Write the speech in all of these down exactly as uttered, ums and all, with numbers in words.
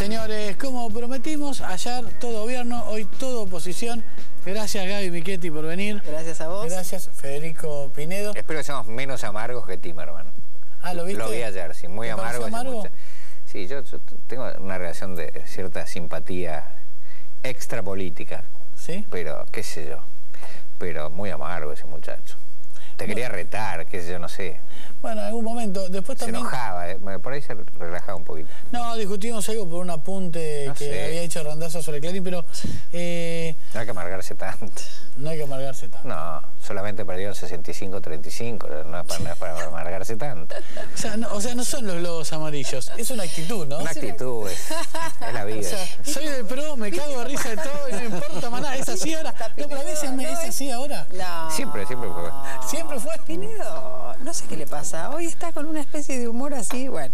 Señores, como prometimos, ayer todo gobierno, hoy todo oposición. Gracias, Gaby Michetti, por venir. Gracias a vos. Gracias, Federico Pinedo. Espero que seamos menos amargos que Timerman. Ah, ¿lo viste? Lo vi ayer, sí, muy amargo. amargo? Mucha... Sí, yo, yo tengo una relación de cierta simpatía extrapolítica. ¿Sí? Pero, qué sé yo, pero muy amargo ese muchacho. Te bueno. quería retar, qué sé yo, no sé. Bueno, en algún momento, después también... Se enojaba, eh. por ahí se relajaba un poquito. No, discutimos algo por un apunte no que sé. había hecho Randazzo sobre Clarín, pero... Eh... No hay que amargarse tanto. No hay que amargarse tanto. No, solamente perdieron sesenta y cinco a treinta y cinco, no es para, no es para amargarse tanto. O sea, no, o sea, no son los globos amarillos, es una actitud, ¿no? Una actitud, es, es la vida. O sea, soy del pro, me cago de risa de todo y no importa más nada, ¿es así ahora? No, pero a veces me es así ahora. No. Siempre, siempre fue. Siempre fue. Pinedo, no sé qué le pasa, hoy está con una especie de humor así, bueno...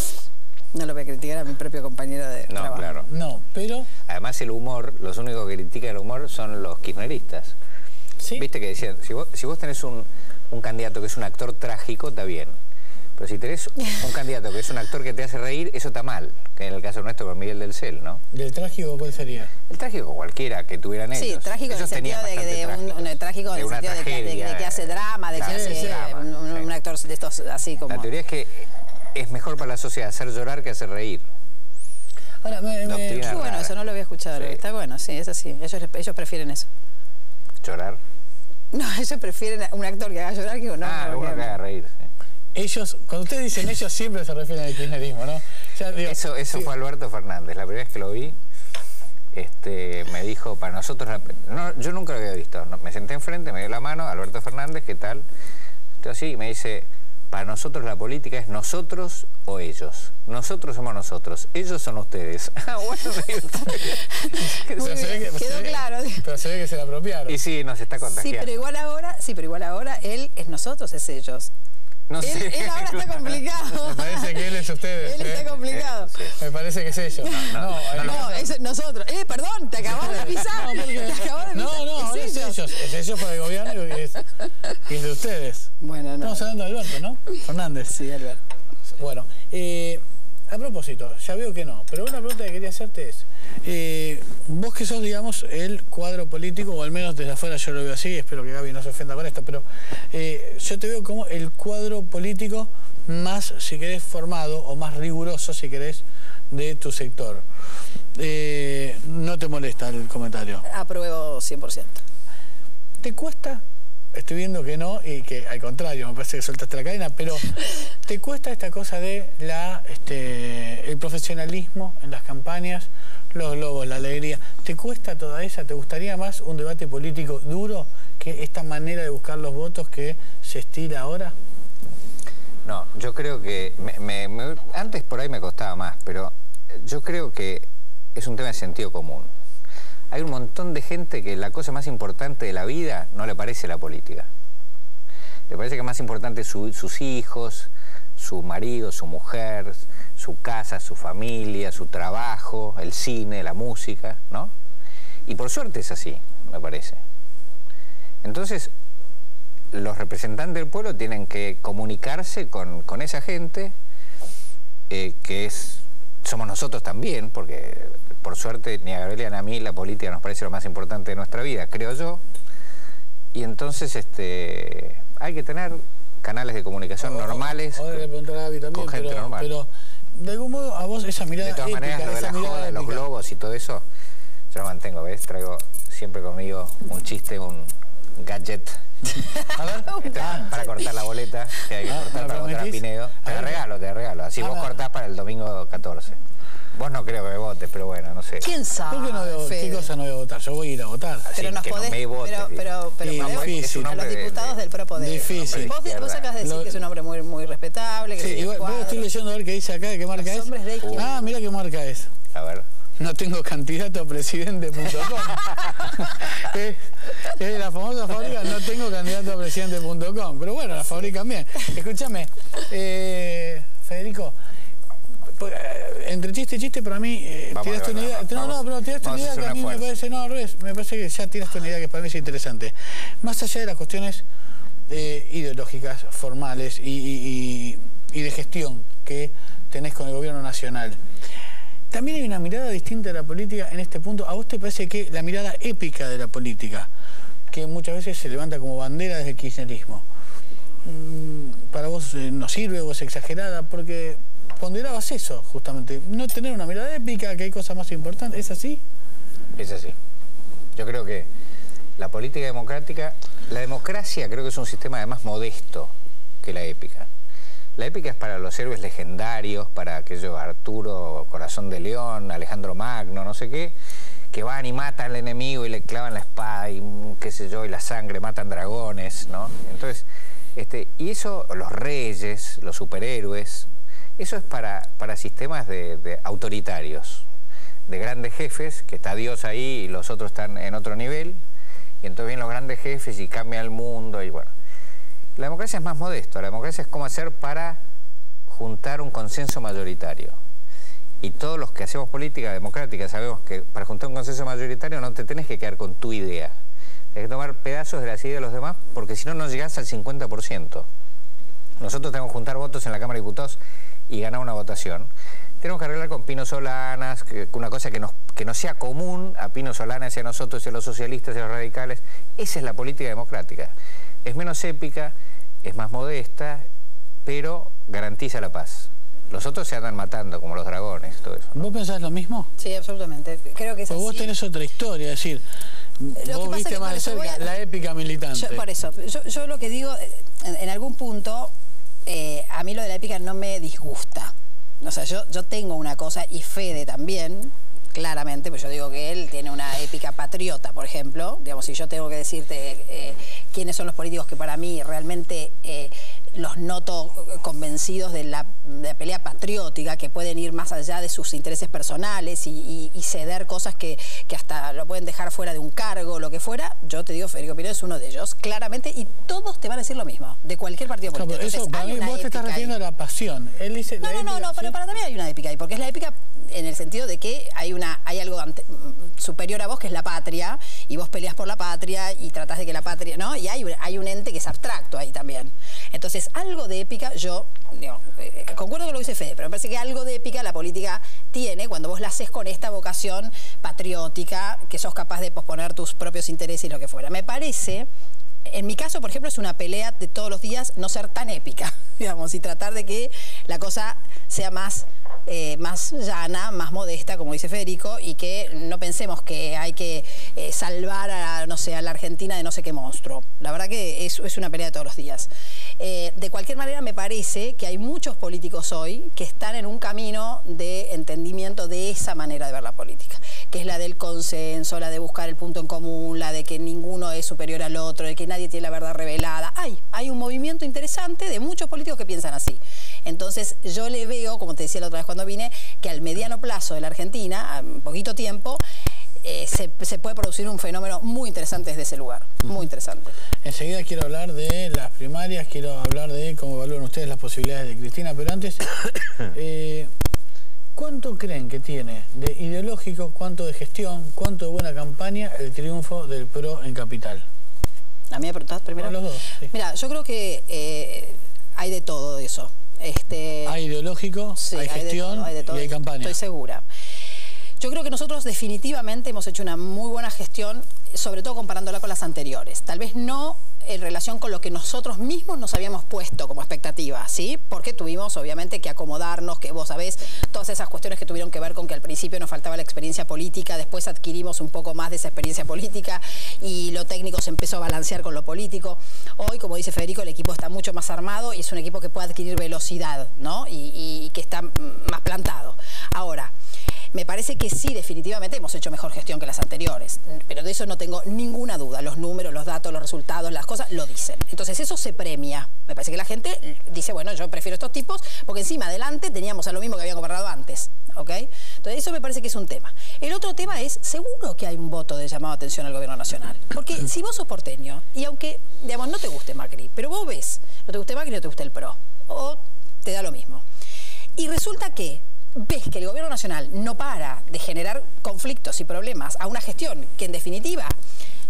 No lo voy a criticar a mi propio compañero de no, trabajo. Claro. No, pero... Además el humor, los únicos que critican el humor son los kirchneristas. ¿Sí? Viste que decían, si vos, si vos tenés un, un candidato que es un actor trágico, está bien. Pero si tenés un candidato que es un actor que te hace reír, eso está mal. Que en el caso nuestro con Miguel del Cel, ¿no? ¿Del trágico cuál sería? El trágico cualquiera que tuvieran ellos. Sí, trágico ellos en el sentido de, de un, un trágico en el sentido de que, de, de que hace drama, de claro, que hace sí, drama, un, un, sí. un actor de estos así como... La teoría es que es mejor para la sociedad hacer llorar que hacer reír. Ahora, me, me... Qué bueno, rara. Eso no lo había escuchado. Sí. Está bueno, sí, es así. Ellos, ellos prefieren eso. ¿Llorar? No, ellos prefieren un actor que haga llorar que uno. Ah, no, uno que haga reír, sí. Ellos, cuando ustedes dicen ellos, siempre se refieren al kirchnerismo, ¿no? Ya, digo, eso eso sí. Fue Alberto Fernández. La primera vez que lo vi, este, me dijo, para nosotros... La, no, yo nunca lo había visto. No, me senté enfrente, me dio la mano, Alberto Fernández, ¿qué tal? Estoy así, y me dice... Para nosotros la política es nosotros o ellos. Nosotros somos nosotros, ellos son ustedes. Ah, bueno, pero se ve que, quedó se ve, claro. Pero se ve que se la apropiaron. Y sí, nos está contagiando. Sí, pero igual ahora, sí, pero igual ahora él es nosotros, es ellos. No él, sé. Él ahora está complicado. Me parece que él es ustedes. Él ¿eh? está complicado. Eh, sí. Me parece que es ellos. No, no, no, no, no, no es nosotros. Eh, perdón, te acabas de pisar. No, porque... te acabas de pisar. no, no, ahora es ellos. Es ellos para el gobierno y es, y es de ustedes. Bueno, no. Estamos hablando de Alberto, ¿no? Fernández. Sí, Alberto. Bueno, eh, a propósito, ya veo que no, pero una pregunta que quería hacerte es, eh, vos que sos, digamos, el cuadro político, o al menos desde afuera yo lo veo así, espero que Gaby no se ofenda con esto, pero eh, yo te veo como el cuadro político más, si querés, formado, o más riguroso, si querés, de tu sector. Eh, ¿No te molesta el comentario? Apruebo cien por ciento. ¿Te cuesta? Estoy viendo que no y que al contrario, me parece que soltaste la cadena, pero ¿te cuesta esta cosa de la este, el profesionalismo en las campañas, los globos, la alegría? ¿Te cuesta toda esa? ¿Te gustaría más un debate político duro que esta manera de buscar los votos que se estila ahora? No, yo creo que... Me, me, me, antes por ahí me costaba más, pero yo creo que es un tema de sentido común. Hay un montón de gente que la cosa más importante de la vida no le parece la política. Le parece que es más importante su, sus hijos, su marido, su mujer, su casa, su familia, su trabajo, el cine, la música, ¿no? Y por suerte es así, me parece. Entonces, los representantes del pueblo tienen que comunicarse con, con esa gente, eh, que es, somos nosotros también, porque... Por suerte, ni a Gabriela ni a mí la política nos parece lo más importante de nuestra vida, creo yo. Y entonces este, hay que tener canales de comunicación o, normales. Ahora le preguntar a Gaby también, con gente pero, normal. Pero de algún modo a vos esa mirada de todas épica, maneras, lo de esa la mirada joda, los globos y todo eso, yo lo mantengo, ¿ves? Traigo siempre conmigo un chiste, un gadget. A ver, ah, para cortar la boleta, que hay que ah, cortar para votar a Pinedo. Te la regalo, te la regalo. Así ah, vos cortás para el domingo catorce. Vos no creo que me votes, pero bueno, no sé. ¿Quién sabe? ¿Por qué, no veo, ¿Qué cosa no voy a votar? Yo voy a ir a votar. Pero sí, nos que podés, no me votes, pero, pero, pero sí, podés, difícil. a los diputados de, del Pro Poder. Difícil. Vos, vos acabas de decir Lo, que es un hombre muy, muy respetable. Que sí, igual, vos estoy leyendo a ver qué dice acá, qué marca los es. De uh. Ah, mira qué marca es. A ver. No tengo candidato a presidente punto com. es, es la famosa fábrica no tengo candidato a presidente punto com. Pero bueno, la fabrican bien. Escúchame, eh, Federico, entre chiste y chiste para mí eh, tiraste una idea. Vamos, no, no, pero tiraste una idea que a mí me parece, no, al revés, me parece que ya tiraste una idea que para mí es interesante. Más allá de las cuestiones eh, ideológicas, formales y, y, y de gestión que tenés con el gobierno nacional. también hay una mirada distinta de la política en este punto. ¿A vos te parece que la mirada épica de la política, que muchas veces se levanta como bandera desde el kirchnerismo, para vos eh, no sirve o es exagerada? Porque ponderabas eso, justamente, no tener una mirada épica, que hay cosas más importantes. ¿Es así? Es así. Yo creo que la política democrática, la democracia creo que es un sistema además modesto que la épica. La épica es para los héroes legendarios, para aquellos Arturo, Corazón de León, Alejandro Magno, no sé qué, que van y matan al enemigo y le clavan la espada y qué sé yo, y la sangre, matan dragones, ¿no? Entonces, este, y eso, los reyes, los superhéroes, eso es para, para sistemas de, de autoritarios, de grandes jefes, que está Dios ahí y los otros están en otro nivel, y entonces vienen los grandes jefes y cambia el mundo, y bueno. La democracia es más modesto, la democracia es cómo hacer para juntar un consenso mayoritario. Y todos los que hacemos política democrática sabemos que para juntar un consenso mayoritario no te tenés que quedar con tu idea. Tienes que tomar pedazos de las ideas de los demás, porque si no, no llegás al cincuenta por ciento. Nosotros tenemos que juntar votos en la Cámara de Diputados y ganar una votación. Tenemos que arreglar con Pino Solanas, que, una cosa que, nos, que no sea común a Pino Solanas y a nosotros y a los socialistas y a los radicales. Esa es la política democrática. Es menos épica, es más modesta, pero garantiza la paz. Los otros se andan matando, como los dragones, todo eso, ¿no? ¿Vos pensás lo mismo? Sí, absolutamente. Creo que es Pues así. vos tenés otra historia, es decir, Lo vos viste más de cerca a... la épica militante. Yo, por eso, yo, yo lo que digo, en, en algún punto, eh, a mí lo de la épica no me disgusta. O sea, yo, yo tengo una cosa, y Fede también, claramente, pues yo digo que él tiene una épica patriota, por ejemplo. Digamos, si yo tengo que decirte eh, quiénes son los políticos que para mí realmente eh, los noto convencidos de la, de la pelea patriótica, que pueden ir más allá de sus intereses personales y, y, y ceder cosas que, que hasta lo pueden dejar fuera de un cargo, lo que fuera, yo te digo, Federico Pinedo es uno de ellos, claramente, y todos te van a decir lo mismo, de cualquier partido político. No, eso, para mí, vos te estás refiriendo ahí a la pasión. Él dice no, no, no, no, ¿sí? Pero para también hay una épica ahí, porque es la épica en el sentido de que hay una hay algo ante, superior a vos, que es la patria, y vos peleas por la patria y tratás de que la patria, ¿no? Y hay, hay un ente que es abstracto ahí también. Entonces, algo de épica, yo digo, eh, concuerdo con lo que dice Fede, pero me parece que algo de épica la política tiene cuando vos la haces con esta vocación patriótica, que sos capaz de posponer tus propios intereses y lo que fuera. Me parece, en mi caso, por ejemplo, es una pelea de todos los días no ser tan épica, digamos, y tratar de que la cosa sea más... Eh, más llana, más modesta, como dice Federico, y que no pensemos que hay que eh, salvar a, no sé, a la Argentina de no sé qué monstruo. La verdad que es, es una pelea de todos los días. Eh, de cualquier manera, me parece que hay muchos políticos hoy que están en un camino de entendimiento de esa manera de ver la política, que es la del consenso, la de buscar el punto en común, la de que ninguno es superior al otro, de que nadie tiene la verdad revelada. Hay, hay un movimiento interesante de muchos políticos que piensan así. Entonces, yo le veo, como te decía la otra vez cuando vine, que al mediano plazo de la Argentina, a poquito tiempo, eh, se, se puede producir un fenómeno muy interesante desde ese lugar, muy interesante. Enseguida quiero hablar de las primarias, quiero hablar de cómo evalúan ustedes las posibilidades de Cristina, pero antes, eh, ¿cuánto creen que tiene de ideológico, cuánto de gestión, cuánto de buena campaña el triunfo del P R O en Capital? ¿A mí me preguntás primero? A los dos, sí. Mira, yo creo que eh, hay de todo de eso. Este, hay ideológico, sí, hay gestión, hay de todo, hay de todo, y hay campaña. Estoy segura. Yo creo que nosotros definitivamente hemos hecho una muy buena gestión, sobre todo comparándola con las anteriores. Tal vez no en relación con lo que nosotros mismos nos habíamos puesto como expectativa, ¿sí? Porque tuvimos obviamente que acomodarnos, que vos sabés, todas esas cuestiones que tuvieron que ver con que al principio nos faltaba la experiencia política, después adquirimos un poco más de esa experiencia política y lo técnico se empezó a balancear con lo político. Hoy, como dice Federico, el equipo está mucho más armado y es un equipo que puede adquirir velocidad, ¿no? Y, y que está más plantado. Ahora, me parece que sí, definitivamente hemos hecho mejor gestión que las anteriores, pero de eso no tengo ninguna duda. Los números, los datos, los resultados, las cosas lo dicen. Entonces eso se premia. Me parece que la gente dice, bueno, yo prefiero estos tipos porque encima adelante teníamos a lo mismo que habían gobernado antes, ¿ok? Entonces eso me parece que es un tema. El otro tema es, seguro que hay un voto de llamado a atención al gobierno nacional. Porque si vos sos porteño, y aunque, digamos, no te guste Macri, pero vos ves, no te guste Macri, no te guste el P R O, o te da lo mismo. Y resulta que ves que el gobierno nacional no para de generar conflictos y problemas a una gestión que en definitiva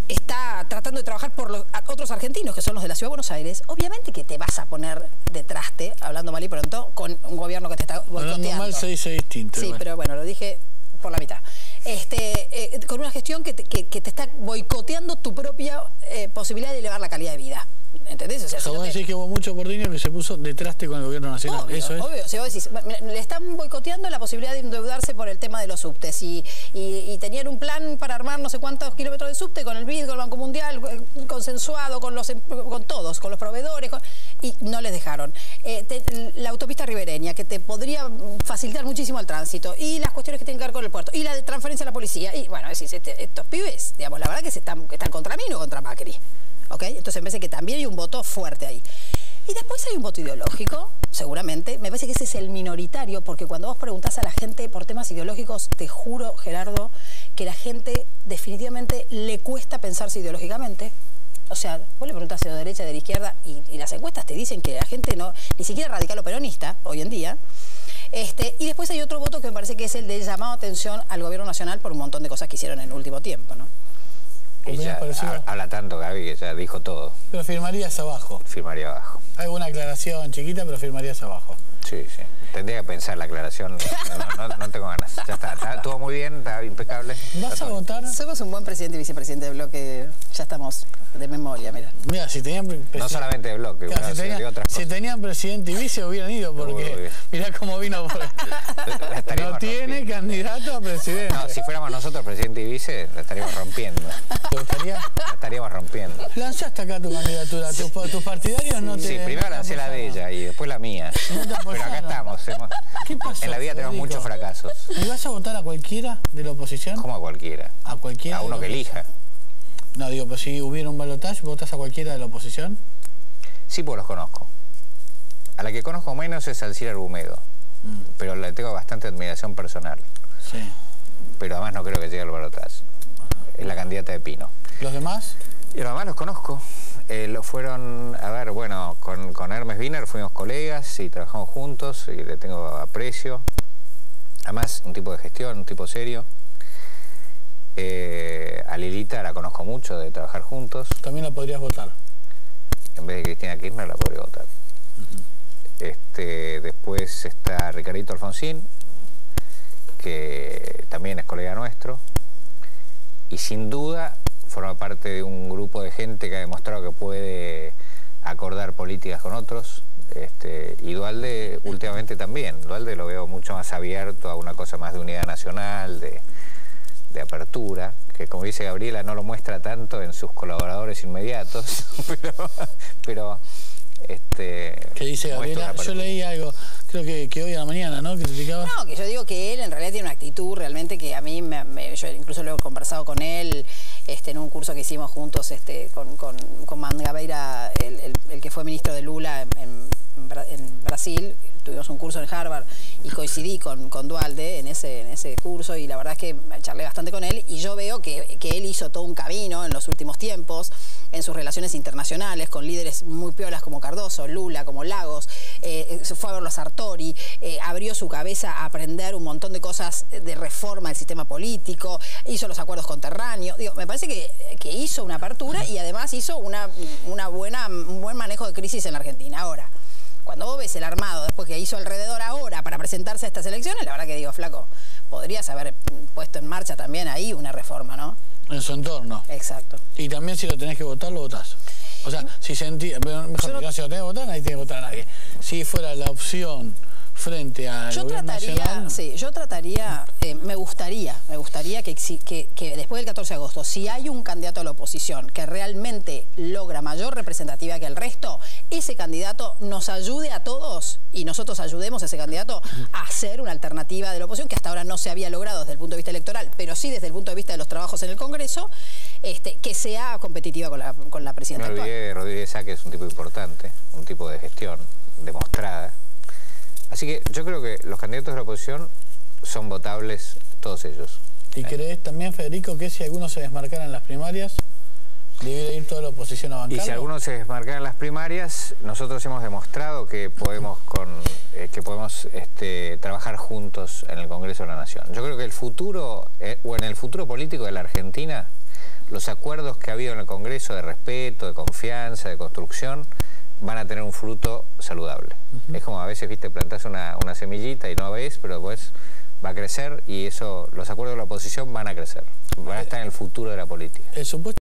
está tratando de trabajar por los otros argentinos, que son los de la Ciudad de Buenos Aires, obviamente que te vas a poner de traste, hablando mal y pronto, con un gobierno que te está boicoteando. Hablando mal se dice distinto. Sí, igual. Pero bueno, lo dije por la mitad. Este, eh, con una gestión que te, que, que te está boicoteando tu propia eh, posibilidad de elevar la calidad de vida. ¿Entendés? O sea, O sea, si no vos te... decís que hubo mucho porteño que se puso de traste con el gobierno nacional. Obvio, Eso es. obvio. Si vos decís, mira, le están boicoteando la posibilidad de endeudarse por el tema de los subtes y, y, y tenían un plan para armar no sé cuántos kilómetros de subte con el B I D, con el Banco Mundial, consensuado con los con todos, con los proveedores, con, y no les dejaron. Eh, te, la autopista ribereña, que te podría facilitar muchísimo el tránsito, y las cuestiones que tienen que ver con el puerto, y la de transferencia a la policía, y bueno, decís, este, estos pibes, digamos, la verdad que se están, que están contra mí, no contra Macri. ¿Okay? Entonces me parece que también hay un voto fuerte ahí. Y después hay un voto ideológico, seguramente. Me parece que ese es el minoritario, porque cuando vos preguntás a la gente por temas ideológicos, te juro, Gerardo, que la gente definitivamente le cuesta pensarse ideológicamente. O sea, vos le preguntás de la derecha, de la izquierda, y, y las encuestas te dicen que la gente no, ni siquiera radical o peronista, hoy en día. Este, y después hay otro voto que me parece que es el de llamado a atención al gobierno nacional por un montón de cosas que hicieron en el último tiempo, ¿no? Y ya habla tanto, Gaby, que ya dijo todo. Pero firmarías abajo. Firmaría abajo. Hay una aclaración chiquita, pero firmarías abajo. Sí, sí. Tendría que pensar la aclaración. No, no, no tengo ganas. Ya está. está. Estuvo muy bien, está impecable. ¿Vas a votar? Somos un buen presidente y vicepresidente de bloque. Ya estamos de memoria, mira. Mira, si tenían... No solamente de bloque, claro, bueno, si, tenían, de otras cosas. Si tenían presidente y vice hubieran ido, porque mirá cómo vino. Por... no tiene rompiendo. Candidato a presidente. No, si fuéramos nosotros presidente y vice, la estaríamos rompiendo. ¿Te gustaría? La estaríamos rompiendo. Lanzaste acá tu candidatura. ¿Tus, tus partidarios no te... Sí, primero no lancé la de ella y después la mía. No pero acá estamos. Hemos, ¿Qué pasó, en la vida Federico? tenemos muchos fracasos. ¿Y vas a votar a cualquiera de la oposición? ¿Cómo a cualquiera? A cualquiera. A uno que elija. No, digo, pues si hubiera un balotaje, ¿votas a cualquiera de la oposición? Sí, pues los conozco. A la que conozco menos es Alcira Argumedo, mm. pero le tengo bastante admiración personal. Sí. Pero además no creo que llegue al balotaje. Es la candidata de Pino. ¿Los demás? Y los demás los conozco. Eh, lo fueron, a ver, bueno, con, con Hermes Wiener fuimos colegas y trabajamos juntos y le tengo aprecio. Además, un tipo de gestión, un tipo serio. Eh, a Lilita la conozco mucho, de trabajar juntos. También la podrías votar. En vez de Cristina Kirchner la podría votar. Uh-huh. este, después está Ricardito Alfonsín, que también es colega nuestro. Y sin duda forma parte de un grupo de gente que ha demostrado que puede acordar políticas con otros. Este, y Duhalde últimamente también. Duhalde lo veo mucho más abierto a una cosa más de unidad nacional, de... de apertura, que como dice Gabriela no lo muestra tanto en sus colaboradores inmediatos, pero, pero este... ¿Qué dice Gabriela? Yo leí algo, creo que, que hoy a la mañana, ¿no? Que criticaba. No, que yo digo que él en realidad tiene una actitud realmente que a mí, me, me, yo incluso lo he conversado con él este, en un curso que hicimos juntos este, con, con, con Mangabeira, el, el, el que fue ministro de Lula en, en, en Brasil. Tuvimos un curso en Harvard y coincidí con, con Duhalde en ese, en ese curso y la verdad es que charlé bastante con él y yo veo que, que él hizo todo un camino en los últimos tiempos en sus relaciones internacionales con líderes muy piolas como Cardoso, Lula, como Lagos, eh, se fue a verlo a Sartori, eh, abrió su cabeza a aprender un montón de cosas de reforma del sistema político, hizo los acuerdos conterráneos, digo, me parece que, que hizo una apertura y además hizo una, una buena, un buen manejo de crisis en la Argentina. Ahora, cuando vos ves el armado después que hizo alrededor ahora para presentarse a estas elecciones, la verdad que digo, flaco, podrías haber puesto en marcha también ahí una reforma, ¿no? En su entorno. Exacto. Y también si lo tenés que votar, lo votás. O sea, si sentí, mejor no, no, si lo tenés que votar, nadie tiene que votar a nadie. Si fuera la opción frente a yo trataría, nacional... sí, yo trataría, eh, me gustaría, me gustaría que, que, que después del catorce de agosto, si hay un candidato a la oposición que realmente logra mayor representatividad que el resto, ese candidato nos ayude a todos y nosotros ayudemos a ese candidato a hacer una alternativa de la oposición que hasta ahora no se había logrado desde el punto de vista electoral, pero sí desde el punto de vista de los trabajos en el Congreso, este, que sea competitiva con la, con la presidenta actual. Me olvidé de Rodríguez Sá, que es un tipo importante, un tipo de gestión demostrada. Así que yo creo que los candidatos de la oposición son votables todos ellos. ¿Y ¿Eh? crees también, Federico, que si algunos se desmarcaran en las primarias, debiera ir toda la oposición a bancarlo? Y si algunos se desmarcaran en las primarias, nosotros hemos demostrado que podemos, con, eh, que podemos este, trabajar juntos en el Congreso de la Nación. Yo creo que el futuro, eh, o en el futuro político de la Argentina, los acuerdos que ha habido en el Congreso de respeto, de confianza, de construcción, van a tener un fruto saludable. Uh-huh. Es como a veces, viste, plantás una, una semillita y no ves, pero después va a crecer y eso, los acuerdos de la oposición van a crecer, van a estar en el futuro de la política. El supuesto